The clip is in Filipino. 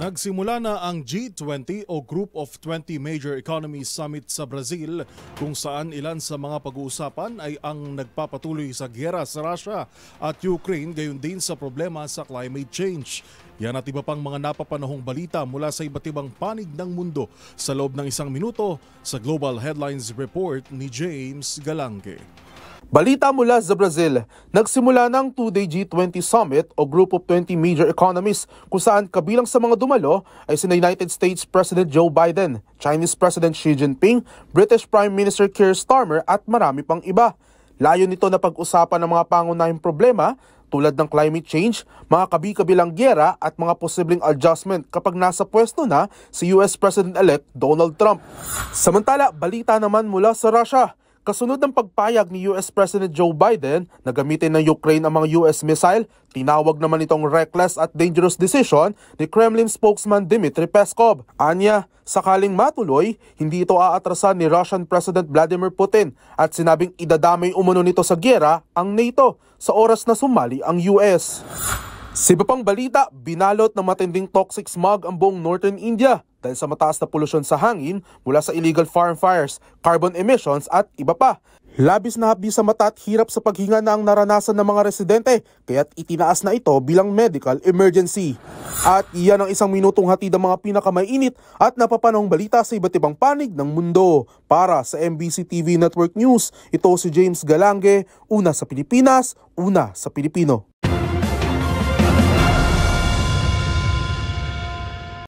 Nagsimula na ang G20 o Group of 20 Major Economies Summit sa Brazil kung saan ilan sa mga pag-uusapan ay ang nagpapatuloy sa giyera sa Russia at Ukraine gayon din sa problema sa climate change. Yan at iba pang mga napapanahong balita mula sa iba't ibang panig ng mundo sa loob ng isang minuto sa Global Headlines Report ni James Galange. Balita mula sa Brazil, nagsimula ng 2-day G20 Summit o Group of 20 Major Economies kung saan kabilang sa mga dumalo ay sina United States President Joe Biden, Chinese President Xi Jinping, British Prime Minister Keir Starmer at marami pang iba. Layo nito na pag-usapan ng mga pangunahing problema tulad ng climate change, mga kabi-kabilang giyera at mga posibleng adjustment kapag nasa pwesto na si US President-elect Donald Trump. Samantala, balita naman mula sa Russia. Kasunod ng pagpayag ni US President Joe Biden na gamitin ng Ukraine ang mga US missile, tinawag naman itong reckless at dangerous decision ni Kremlin spokesman Dmitry Peskov. Anya, sakaling matuloy, hindi ito aatrasan ni Russian President Vladimir Putin at sinabing idadamay umano nito sa giyera ang NATO sa oras na sumali ang US. Sa iba pang balita, binalot ng matinding toxic smog ang buong Northern India dahil sa mataas na polusyon sa hangin mula sa illegal farm fires, carbon emissions at iba pa. Labis na hapdi sa mata at hirap sa paghinga na ang naranasan ng mga residente kaya't itinaas na ito bilang medical emergency. At iyan ang isang minutong hatid ng mga pinakamainit at napapanahong balita sa iba't ibang panig ng mundo. Para sa MBC TV Network News, ito si James Galange, una sa Pilipinas, una sa Pilipino.